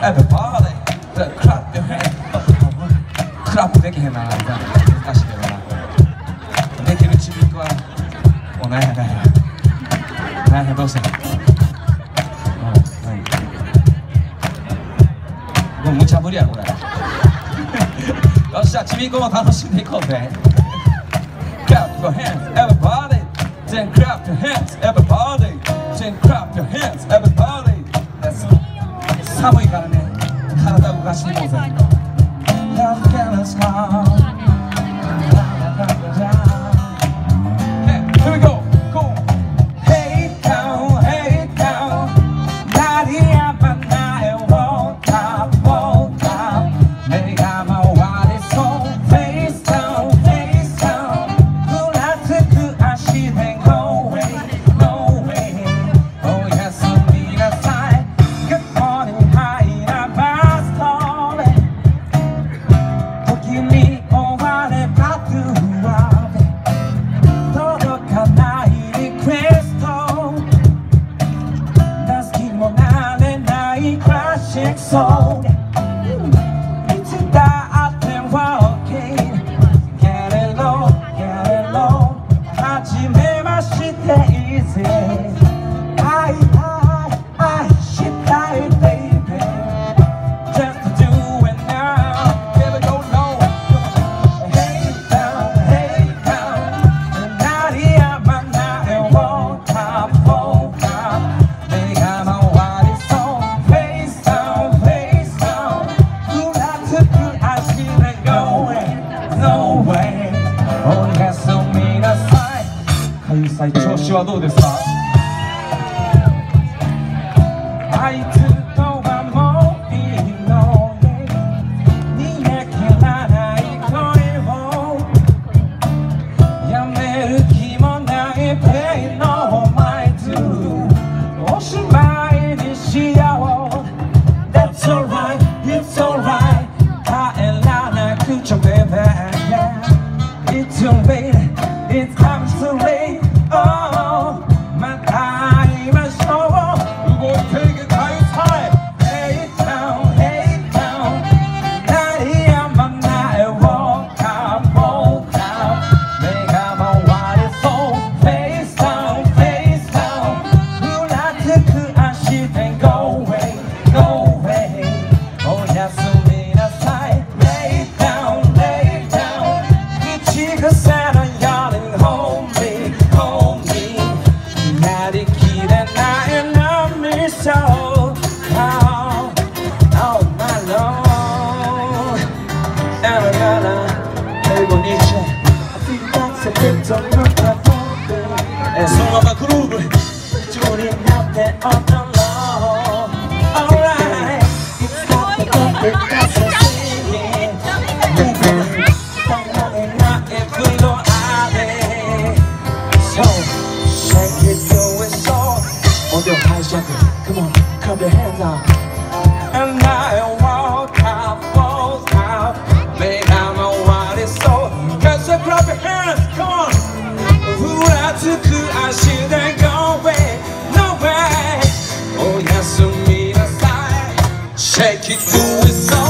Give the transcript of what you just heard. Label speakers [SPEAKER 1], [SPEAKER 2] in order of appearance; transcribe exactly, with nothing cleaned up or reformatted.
[SPEAKER 1] Everybody clap your hands クラップできへんな難しいけどなできるちびっこはもう何や何や何やどうしたのもう無茶ぶりやろこれよっしゃちびっこも楽しんでいこうぜ Clap your hands everybody Then clap your hands everybody Then clap your hands everybody 寒いからね体動かしていこうぜ Love can smile Hey, here we go Go Hey down, hey down 날이 아파 나의 원탑 원탑 내가 마와리 손 Face down, face down 눈앞에 그 아시네 No way, no way Oh yes, I'm the side Good morning, hi, I'm Boston Tokimi 오만의 바투와에 도덕한 나의 리퀘스트 난 스키모 나의 나의 클래식 송 It's that I've been walking Get it low, get it low 하지매 마시대 easy I, I, I, shit I, baby Just to do it now Never go no Hey down, hey down 날이 아마 나의 원탑 원탑 내가 마와리 손 Face down, face down 눈앞에 그 아시네 No way, no way Oh yes, so mean a sign かゆさい調子はどうですかあいつとはもういいのね逃げ切らない恋をやめる気もない Play no mind to おしまいにしよう That's alright, it's alright 帰らなくちゃ baby yeah. It's too late, it's time too late Oh また会いましょう動いていけたいタイム Hey down, hey down 鳴りやまない Walk out, walk out 目が回りそう Face down, face down ふらつく足で Go away, go away おやすみなさい Lay down, lay down 口癖のように Hold me, hold me やりきれない Love me so Oh, oh my lord And I gotta Hey Bonice I feel that's a bit of a problem そのままグルーブ一緒になって踊ろう Alright It's not the perfect dance I'm singing Moving 互いがevery doorあれ So shake it do it so On your high jacket Come on clap your hands up And I walk out walk out Babe I'm a what it's so Cause you clap your hands Come on ふらつく足で Go away No way おやすみなさい Shake it do it so